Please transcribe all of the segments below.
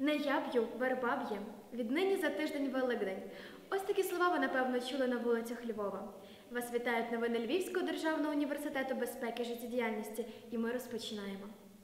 Не я б'ю, верба б'є. Віднині за тиждень Великдень. Ось такі слова ви, напевно, чули на вулицях Львова. Вас вітають новини Львівського державного університету безпеки і життєдіяльності, і ми розпочинаємо.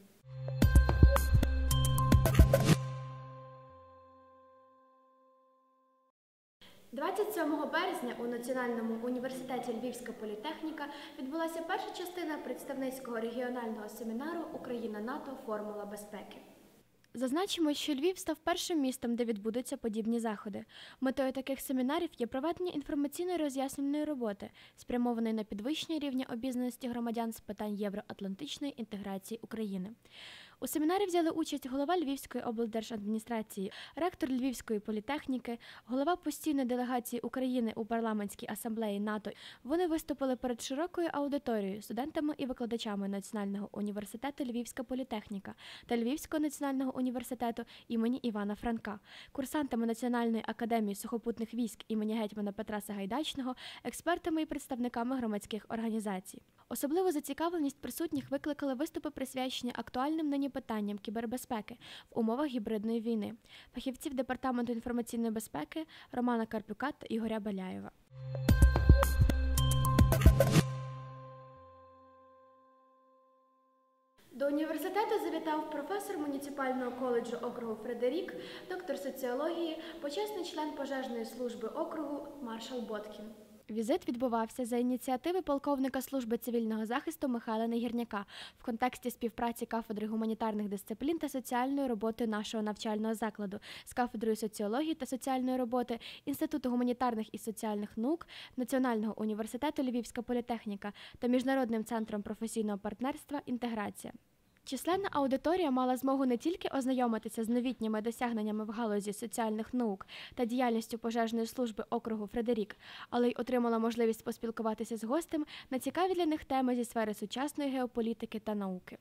– 27 березня у Національному університеті Львівська політехніка відбулася перша частина представницького регіонального семінару «Україна-НАТО. Формула безпеки». Зазначимо, що Львів став першим містом, де відбудуться подібні заходи. Метою таких семінарів є проведення інформаційно-роз'яснювальної роботи, спрямованої на підвищення рівня обізнаності громадян з питань євроатлантичної інтеграції України. У семінарі взяли участь голова Львівської облдержадміністрації, ректор Львівської політехніки, голова постійної делегації України у парламентській асамблеї НАТО. Вони виступили перед широкою аудиторією, студентами і викладачами Національного університету Львівська політехніка та Львівського національного університету імені Івана Франка, курсантами Національної академії сухопутних військ імені гетьмана Петра Сагайдачного, експертами і представниками громадських організацій. Особливу зацікавленість присутніх викликали виступи, присвячені актуальним нині питанням кібербезпеки в умовах гібридної війни фахівців Департаменту інформаційної безпеки Романа Карпюка та Ігоря Беляєва. До університету завітав професор муніципального коледжу округу Фредерік, доктор соціології, почесний член пожежної служби округу маршал Боткін. Візит відбувався за ініціативи полковника служби цивільного захисту Михайла Негірняка в контексті співпраці кафедри гуманітарних дисциплін та соціальної роботи нашого навчального закладу з кафедрою соціології та соціальної роботи Інституту гуманітарних і соціальних наук Національного університету Львівська політехніка та Міжнародним центром професійного партнерства «Інтеграція». Численна аудиторія мала змогу не тільки ознайомитися з новітніми досягненнями в галузі соціальних наук та діяльністю пожежної служби округу Фредерік, але й отримала можливість поспілкуватися з гостем на цікаві для них теми зі сфери сучасної геополітики та науки.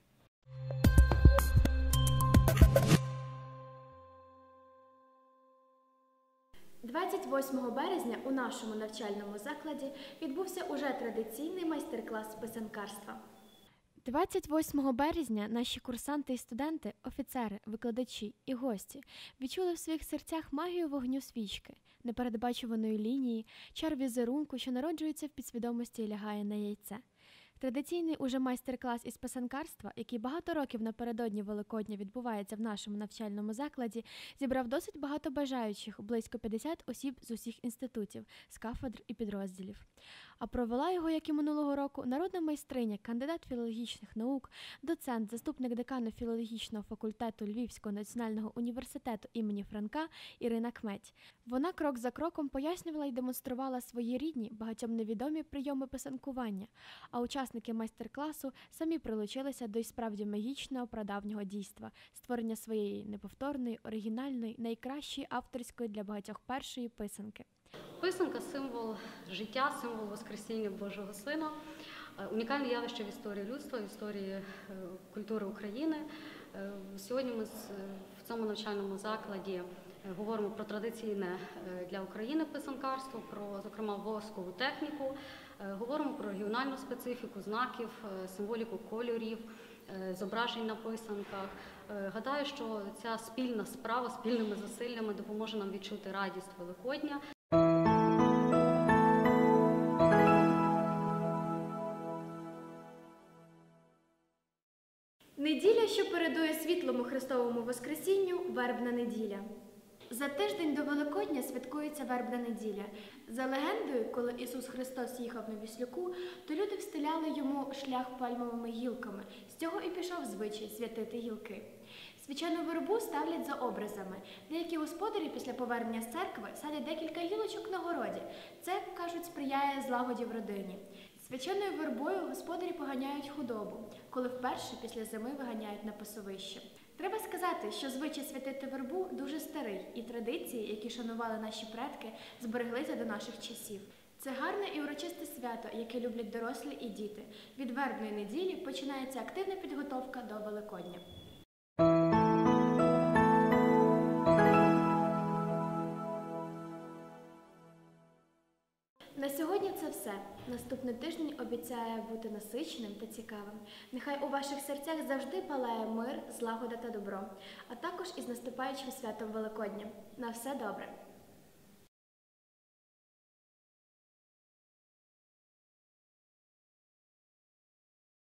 – 28 березня у нашому навчальному закладі відбувся уже традиційний майстер-клас з писанкарства. 28 березня наші курсанти і студенти, офіцери, викладачі і гості відчули в своїх серцях магію вогню свічки, непередбачуваної лінії, чар візерунку, що народжується в підсвідомості і лягає на яйце. Традиційний уже майстер-клас із писанкарства, який багато років напередодні Великодня відбувається в нашому навчальному закладі, зібрав досить багато бажаючих, близько 50 осіб з усіх інститутів, з кафедр і підрозділів. А провела його, як і минулого року, народна майстриня, кандидат філологічних наук, доцент, заступник декану філологічного факультету Львівського національного університету імені Франка Ірина Кметь. Вона крок за кроком пояснювала і демонструвала свої рідні, багатьом невідомі прийоми писанкування, а учасники майстер-класу самі прилучилися до й справді магічного прадавнього дійства – створення своєї неповторної, оригінальної, найкращої авторської для багатьох першої писанки. Писанка – символ життя, символ Воскресіння Божого Сина, унікальне явище в історії людства, в історії культури України. Сьогодні ми в цьому навчальному закладі говоримо про традиційне для України писанкарство, про, зокрема, воскову техніку, говоримо про регіональну специфіку, знаків, символіку кольорів, зображень на писанках. Гадаю, що ця спільна справа, спільними зусиллями допоможе нам відчути радість Великодня. Неділя, що передує світлому Христовому Воскресінню – вербна неділя. За тиждень до Великодня святкується вербна неділя. За легендою, коли Ісус Христос їхав на віслюку, то люди встиляли йому шлях пальмовими гілками. З цього і пішов звичай святити гілки. Свячену вербу ставлять за образами. Деякі господарі після повернення з церкви садять декілька гілочок на городі. Це, кажуть, сприяє злагоді в родині. Свяченою вербою господарі поганяють худобу, коли вперше після зими виганяють на пасовище. Треба сказати, що звичай святити вербу дуже старий, і традиції, які шанували наші предки, збереглися до наших часів. Це гарне і урочисте свято, яке люблять дорослі і діти. Від вербної неділі починається активна підготовка до Великодня. На сьогодні це все. Наступний тиждень обіцяє бути насиченим та цікавим. Нехай у ваших серцях завжди палає мир, злагода та добро, а також із наступаючим святом Великодня. На все добре!